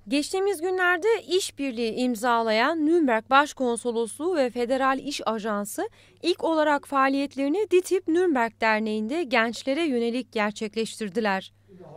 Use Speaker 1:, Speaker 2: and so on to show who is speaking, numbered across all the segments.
Speaker 1: Geçtiğimiz günlerde işbirliği imzalayan Nürnberg Başkonsolosluğu ve Federal İş Ajansı ilk olarak faaliyetlerini DİTİB Nürnberg Derneği'nde gençlere yönelik gerçekleştirdiler.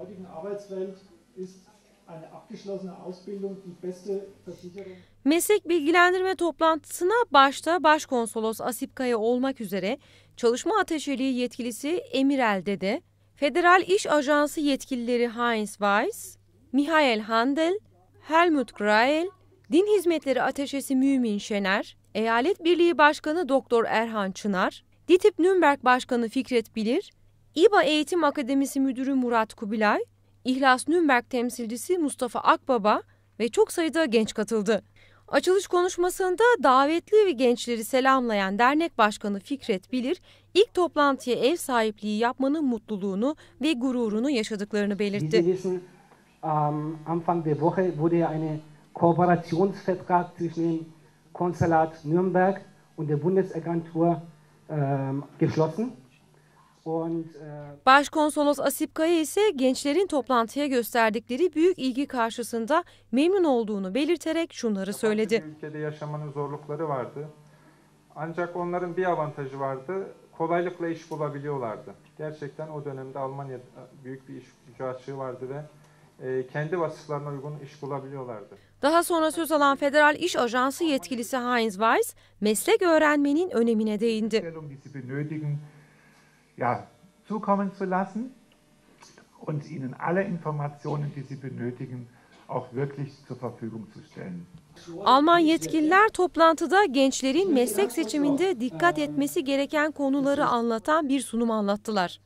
Speaker 1: Meslek bilgilendirme toplantısına başta Başkonsolos Asip Kaya olmak üzere Çalışma Ateşeliği yetkilisi Emirel Dede, Federal İş Ajansı yetkilileri Heinz Weiss, Michael Handel, Helmut Grael, Din Hizmetleri Ateşesi Mümin Şener, Eyalet Birliği Başkanı Doktor Erhan Çınar, DİTİB Nürnberg Başkanı Fikret Bilir, İBA Eğitim Akademisi Müdürü Murat Kubilay, İhlas Nürnberg temsilcisi Mustafa Akbaba ve çok sayıda genç katıldı. Açılış konuşmasında davetli ve gençleri selamlayan dernek başkanı Fikret Bilir, ilk toplantıya ev sahipliği yapmanın mutluluğunu ve gururunu yaşadıklarını belirtti.
Speaker 2: Anfang der Woche wurde ja ein Kooperationsvertrag zwischen dem Konsulat Nürnberg und der Bundesagentur geschlossen.
Speaker 1: Başkonsolos Asip Kaya ise gençlerin toplantıya gösterdikleri büyük ilgi karşısında memnun olduğunu belirterek şunları söyledi.
Speaker 3: Ülkede yaşamanın zorlukları vardı. Ancak onların bir avantajı vardı. Kolaylıkla iş bulabiliyorlardı. Gerçekten o dönemde Almanya büyük bir iş gücü açığı vardı ve kendi vasıflarına uygun iş bulabiliyorlardı.
Speaker 1: Daha sonra söz alan Federal İş Ajansı yetkilisi Heinz Weiss, meslek öğrenmenin önemine değindi.
Speaker 4: Ja, zukommen zu lassen und ihnen alle Informationen, die sie benötigen, auch wirklich zur Verfügung zu stellen.
Speaker 1: Alman yetkililer toplantıda gençlerin meslek seçiminde dikkat etmesi gereken konuları anlatan bir sunum anlattılar.